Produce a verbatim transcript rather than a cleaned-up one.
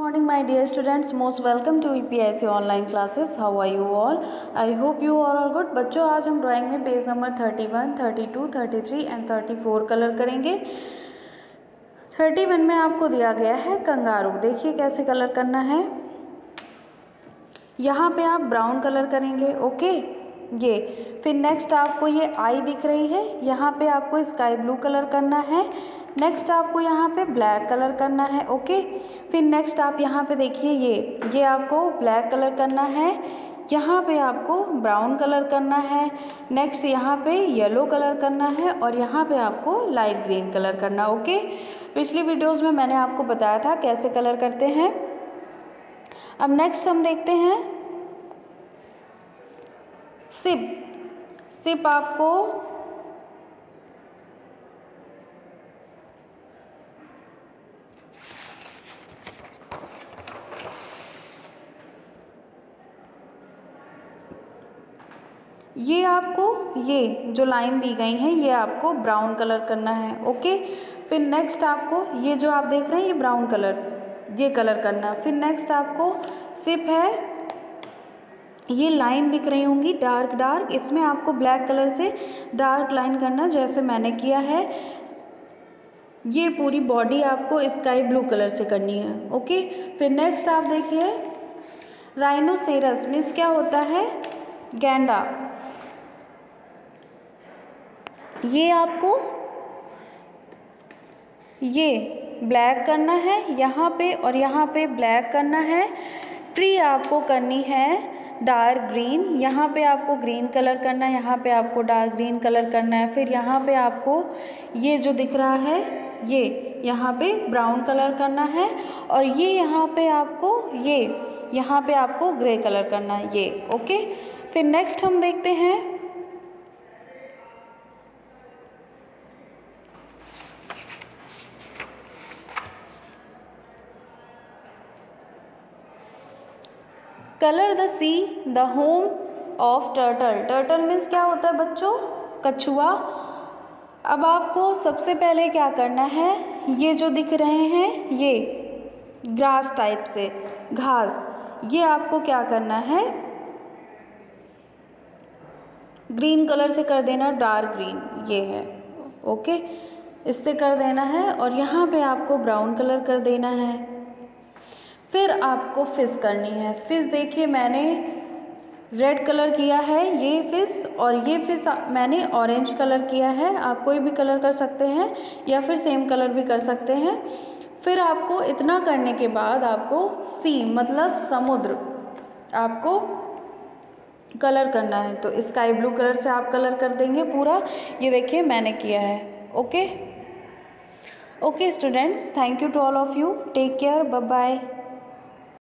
Morning my dear students, most welcome to E P I C online classes. How are you all? I hope you are all good. बच्चों आज हम drawing में page number thirty one, thirty two, thirty three and thirty four colour करेंगे। Thirty one में आपको दिया गया है कंगारू। देखिए कैसे कलर करना है। यहाँ पे आप ब्राउन कलर करेंगे, ओके ये। फिर नेक्स्ट आपको ये आई दिख रही है, यहाँ पे आपको स्काई ब्लू कलर करना है। नेक्स्ट आपको यहाँ पे ब्लैक कलर करना है, ओके। फिर नेक्स्ट आप यहाँ पे देखिए ये ये आपको ब्लैक कलर करना है। यहाँ पे आपको ब्राउन कलर करना है। नेक्स्ट यहाँ पे येलो कलर करना है और यहाँ पे आपको लाइट ग्रीन कलर करना, ओके। पिछली वीडियोज़ में मैंने आपको बताया था कैसे कलर करते हैं। अब नेक्स्ट हम देखते हैं सिप। सिप आपको ये आपको ये जो लाइन दी गई है ये आपको ब्राउन कलर करना है, ओके। फिर नेक्स्ट आपको ये जो आप देख रहे हैं ये ब्राउन कलर ये कलर करना है। फिर नेक्स्ट आपको सिप है, ये लाइन दिख रही होंगी डार्क डार्क, इसमें आपको ब्लैक कलर से डार्क लाइन करना जैसे मैंने किया है। ये पूरी बॉडी आपको स्काई ब्लू कलर से करनी है, ओके। फिर नेक्स्ट आप देखिए राइनोसेरस मीन्स क्या होता है, गैंडा। ये आपको ये ब्लैक करना है यहाँ पे और यहाँ पे ब्लैक करना है। ट्री आपको करनी है डार्क ग्रीन, यहाँ पे आपको ग्रीन कलर करना है, यहाँ पे आपको डार्क ग्रीन कलर करना है। फिर यहाँ पे आपको ये जो दिख रहा है ये यहाँ पे ब्राउन कलर करना है और ये यहाँ पे आपको ये यहाँ पे आपको ग्रे कलर करना है, ये ओके। फिर नेक्स्ट हम देखते हैं colour the sea the home of turtle. Turtle means क्या होता है बच्चों, कछुआ। अब आपको सबसे पहले क्या करना है, ये जो दिख रहे हैं ये ग्रास टाइप से घास, ये आपको क्या करना है ग्रीन कलर से कर देना, डार्क ग्रीन ये है, ओके इससे कर देना है। और यहाँ पे आपको ब्राउन कलर कर देना है। फिर आपको फिश करनी है। फिश देखिए मैंने रेड कलर किया है ये फिश, और ये फिश मैंने ऑरेंज कलर किया है। आप कोई भी कलर कर सकते हैं या फिर सेम कलर भी कर सकते हैं। फिर आपको इतना करने के बाद आपको सी मतलब समुद्र आपको कलर करना है, तो स्काई ब्लू कलर से आप कलर कर देंगे पूरा। ये देखिए मैंने किया है, okay okay students, thank you to all of you, take care, bye bye.